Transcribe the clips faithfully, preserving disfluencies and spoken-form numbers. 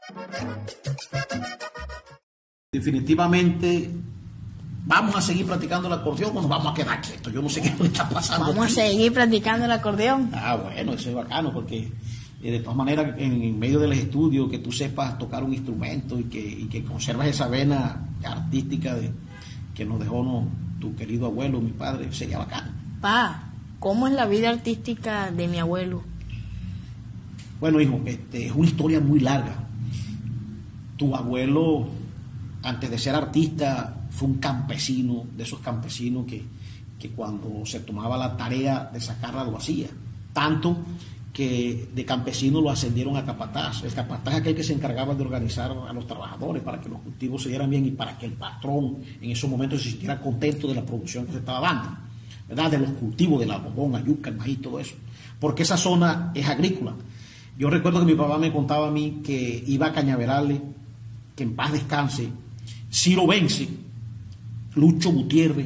Definitivamente vamos a seguir practicando el acordeón o nos vamos a quedar quietos. Yo no sé qué está pasando. Vamos aquí. a seguir practicando el acordeón. Ah, bueno, eso es bacano porque eh, de todas maneras en, en medio del estudio que tú sepas tocar un instrumento y que, y que conservas esa vena artística de, que nos dejó no, tu querido abuelo, mi padre, sería bacano. Pa, ¿cómo es la vida artística de mi abuelo? Bueno, hijo, este, es una historia muy larga. Tu abuelo, antes de ser artista, fue un campesino, de esos campesinos que, que cuando se tomaba la tarea de sacarla lo hacía. Tanto que de campesino lo ascendieron a capataz. El capataz es aquel que se encargaba de organizar a los trabajadores para que los cultivos se dieran bien y para que el patrón en esos momentos se sintiera contento de la producción que se estaba dando, ¿verdad? De los cultivos, del algodón, la yuca, el maíz, todo eso. Porque esa zona es agrícola. Yo recuerdo que mi papá me contaba a mí que iba a Cañaverales, que en paz descanse, Ciro Vence, Lucho Gutiérrez.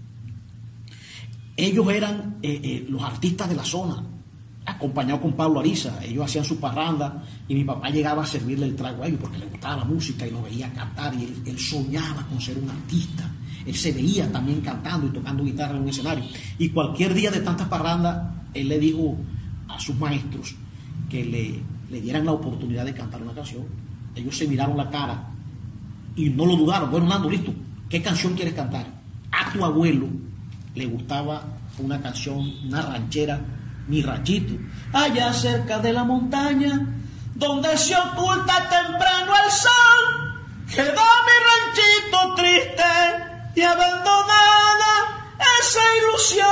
Ellos eran eh, eh, los artistas de la zona, acompañados con Pablo Ariza. Ellos hacían su parranda y mi papá llegaba a servirle el trago a ellos porque le gustaba la música y lo veía cantar y él, él soñaba con ser un artista. Él se veía también cantando y tocando guitarra en un escenario. Y cualquier día de tantas parrandas, él le dijo a sus maestros que le, le dieran la oportunidad de cantar una canción. Ellos se miraron la cara y no lo dudaron. Bueno, Nando, listo, ¿qué canción quieres cantar? A tu abuelo le gustaba una canción, una ranchera, Mi Ranchito. Allá cerca de la montaña, donde se oculta temprano el sol, quedó mi ranchito triste y abandonada esa ilusión.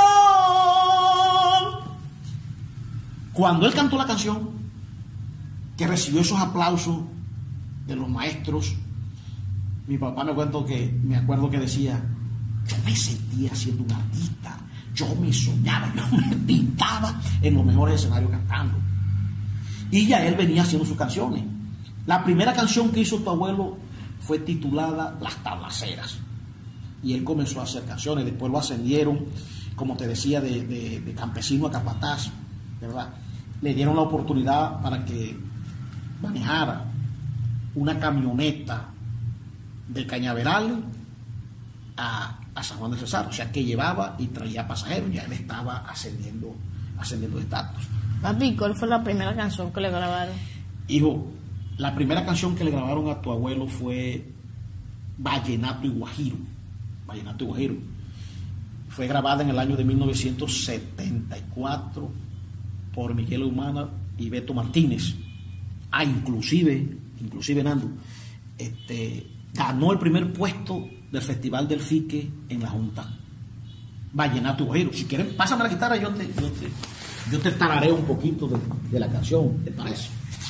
Cuando él cantó la canción, que recibió esos aplausos de los maestros, mi papá me cuento que me acuerdo que decía: yo me sentía siendo un artista, yo me soñaba, yo me pintaba en los mejores escenarios cantando. Y ya él venía haciendo sus canciones. La primera canción que hizo tu abuelo fue titulada Las Tablaceras. Y él comenzó a hacer canciones, después lo ascendieron, como te decía, de, de, de campesino a capataz, ¿verdad? Le dieron la oportunidad para que manejara una camioneta de Cañaveral a, a San Juan de Cesar, o sea que llevaba y traía pasajeros, ya él estaba ascendiendo, ascendiendo de estatus. Papi, ¿cuál fue la primera canción que le grabaron? Hijo, la primera canción que le grabaron a tu abuelo fue Vallenato y Guajiro. Vallenato y Guajiro. Fue grabada en el año de mil novecientos setenta y cuatro por Miguel Humana y Beto Martínez. Ah, inclusive, inclusive Nando, este, ganó el primer puesto del Festival del Fique en la Junta. Vallenato y Guajiro. Si quieren, pásame la guitarra, yo te, yo te, yo te tarareo un poquito de, de la canción, ¿te parece?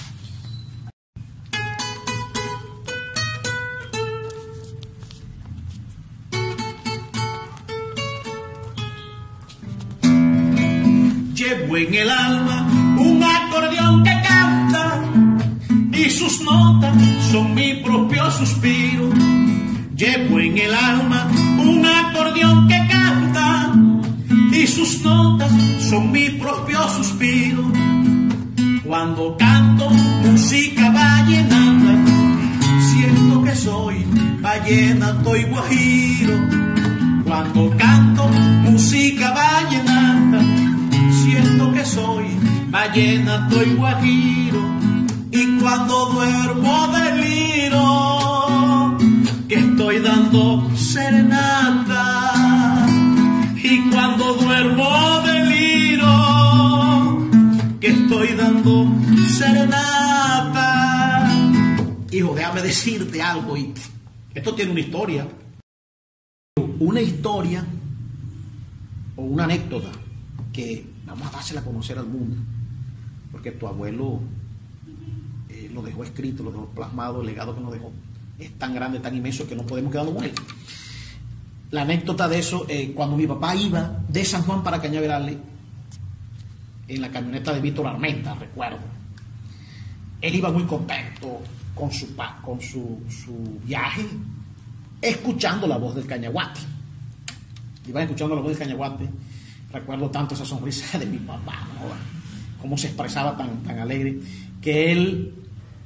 Llevo en el alma un acordeón que canta y sus notas son mi propio suspiro. Llevo en el alma un acordeón que canta y sus notas son mi propio suspiro. Cuando canto música vallenata, siento que soy vallenato y guajiro. Cuando canto música vallenata, siento que soy vallenato y guajiro. Y cuando duermo deliro que estoy dando serenata. Y cuando duermo deliro que estoy dando serenata. Hijo, déjame decirte algo, y esto tiene una historia. Una historia o una anécdota que vamos a dársela a conocer al mundo, porque tu abuelo eh, lo dejó escrito, lo dejó plasmado, el legado que nos dejó es tan grande, tan inmenso que no podemos quedarnos con él. La anécdota de eso, eh, cuando mi papá iba de San Juan para Cañaverales en la camioneta de Víctor Armenta, recuerdo, él iba muy contento con su, con su, su viaje, escuchando la voz del cañaguate. Iba escuchando la voz del cañaguate. Recuerdo tanto esa sonrisa de mi papá, ¿no? Cómo se expresaba tan, tan alegre, que él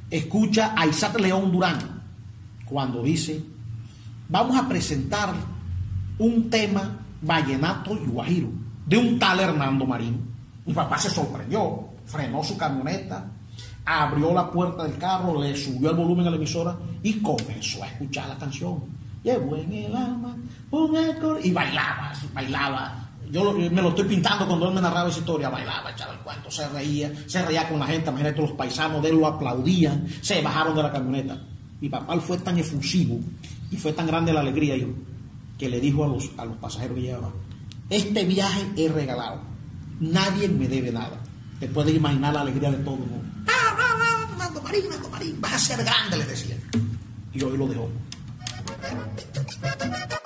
escucha a Isaac León Durán cuando dice: vamos a presentar un tema vallenato y guajiro de un tal Hernando Marín. Mi papá se sorprendió, frenó su camioneta, abrió la puerta del carro, le subió el volumen a la emisora y comenzó a escuchar la canción. Llevo en el alma un acorde, y bailaba, bailaba. Yo lo, me lo estoy pintando cuando él me narraba esa historia, bailaba, echaba el cuento, se reía, se reía con la gente, imagínate, los paisanos de él lo aplaudían, se bajaron de la camioneta. Mi papá fue tan efusivo y fue tan grande la alegría, hijo, que le dijo a los, a los pasajeros que llevaban: este viaje es regalado, nadie me debe nada. Te puedes imaginar la alegría de todo el mundo. Hernando Marín, Hernando Marín, vas a ser grande, le decían. Y hoy lo dejó.